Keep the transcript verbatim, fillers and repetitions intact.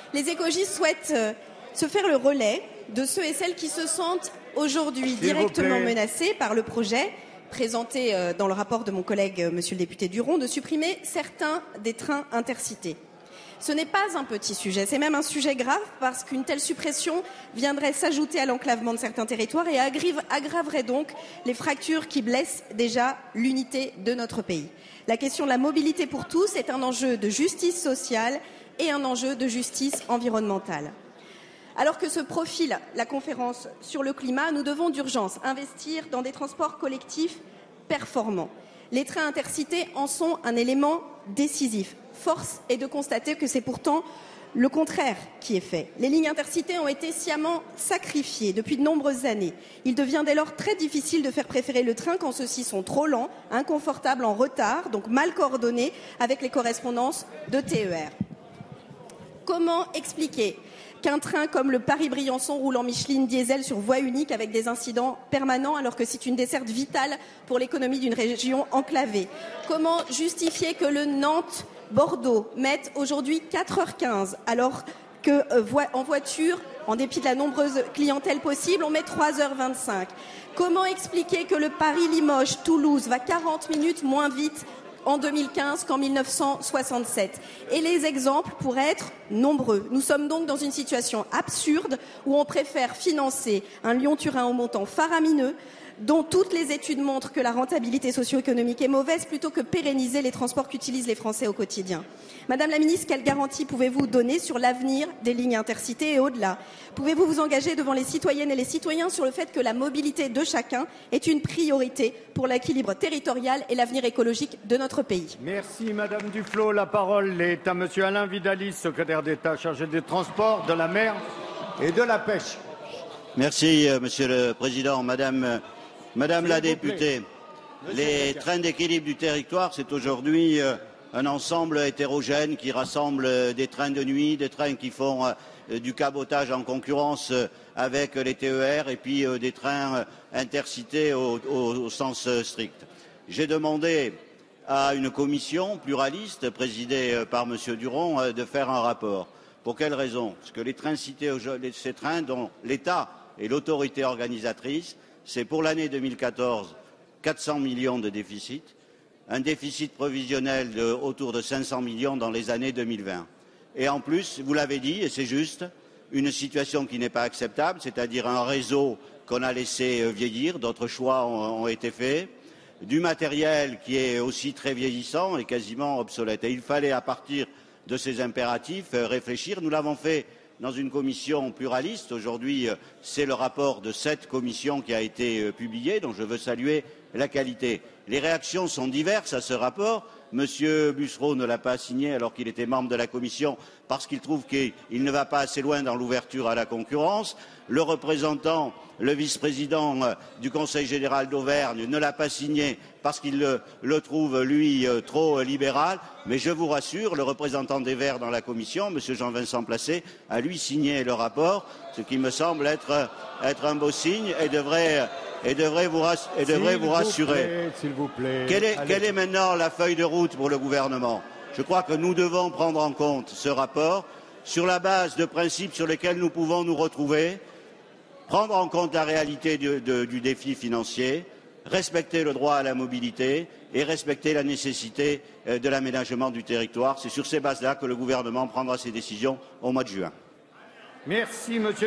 Les écologistes souhaitent euh, se faire le relais de ceux et celles qui se sentent aujourd'hui directement menacés par le projet présenté euh, dans le rapport de mon collègue, euh, monsieur le député Duron, de supprimer certains des trains intercités. Ce n'est pas un petit sujet, c'est même un sujet grave parce qu'une telle suppression viendrait s'ajouter à l'enclavement de certains territoires et aggraverait donc les fractures qui blessent déjà l'unité de notre pays. La question de la mobilité pour tous est un enjeu de justice sociale et un enjeu de justice environnementale. Alors que se profile la conférence sur le climat, nous devons d'urgence investir dans des transports collectifs performants. Les trains intercités en sont un élément décisif. Force est de constater que c'est pourtant le contraire qui est fait. Les lignes intercités ont été sciemment sacrifiées depuis de nombreuses années. Il devient dès lors très difficile de faire préférer le train quand ceux-ci sont trop lents, inconfortables, en retard, donc mal coordonnés avec les correspondances de T E R. Comment expliquer qu'un train comme le Paris-Briançon roule en Micheline diesel sur voie unique avec des incidents permanents alors que c'est une desserte vitale pour l'économie d'une région enclavée? Comment justifier que le Nantes-Bordeaux mette aujourd'hui quatre heures quinze alors qu'en euh, voiture, en dépit de la nombreuse clientèle possible, on met trois heures vingt-cinq? Comment expliquer que le Paris-Limoges-Toulouse va quarante minutes moins vite en deux mille quinze qu'en mille neuf cent soixante-sept. Et les exemples pourraient être nombreux. Nous sommes donc dans une situation absurde où on préfère financer un Lyon-Turin au montant faramineux dont toutes les études montrent que la rentabilité socio-économique est mauvaise plutôt que pérenniser les transports qu'utilisent les Français au quotidien. Madame la ministre, quelle garantie pouvez-vous donner sur l'avenir des lignes intercités et au-delà? Pouvez-vous vous engager devant les citoyennes et les citoyens sur le fait que la mobilité de chacun est une priorité pour l'équilibre territorial et l'avenir écologique de notre pays? Merci Madame Duflot. La parole est à Monsieur Alain Vidalies, secrétaire d'État chargé des Transports, de la mer et de la pêche. Merci Monsieur le Président. Madame, Madame la députée, les trains d'équilibre du territoire, c'est aujourd'hui un ensemble hétérogène qui rassemble des trains de nuit, des trains qui font du cabotage en concurrence avec les T E R et puis des trains intercités au, au, au sens strict. J'ai demandé à une commission pluraliste présidée par Monsieur Duron de faire un rapport. Pour quelle raison? Parce que les trains cités, ces trains dont l'État est l'autorité organisatrice, c'est pour l'année deux mille quatorze quatre cents millions de déficit, un déficit prévisionnel de autour de cinq cents millions dans les années deux mille vingt. Et en plus, vous l'avez dit, et c'est juste, une situation qui n'est pas acceptable, c'est-à-dire un réseau qu'on a laissé vieillir, d'autres choix ont, ont été faits, du matériel qui est aussi très vieillissant et quasiment obsolète. Et il fallait, à partir de ces impératifs, réfléchir. Nous l'avons fait dans une commission pluraliste. Aujourd'hui, c'est le rapport de cette commission qui a été publié, dont je veux saluer la qualité. Les réactions sont diverses à ce rapport. Monsieur Bussereau ne l'a pas signé alors qu'il était membre de la commission parce qu'il trouve qu'il ne va pas assez loin dans l'ouverture à la concurrence. Le représentant, le vice-président du Conseil général d'Auvergne ne l'a pas signé parce qu'il le, le trouve, lui, trop libéral. Mais je vous rassure, le représentant des Verts dans la commission, monsieur Jean-Vincent Placé, a lui signé le rapport, ce qui me semble être, être un beau signe et devrait... et devrait vous, rass et devrait vous rassurer. S'il vous plaît. Quelle est, quelle est maintenant la feuille de route pour le gouvernement? Je crois que nous devons prendre en compte ce rapport sur la base de principes sur lesquels nous pouvons nous retrouver, prendre en compte la réalité du, de, du défi financier, respecter le droit à la mobilité et respecter la nécessité de l'aménagement du territoire. C'est sur ces bases-là que le gouvernement prendra ses décisions au mois de juin. Merci, monsieur.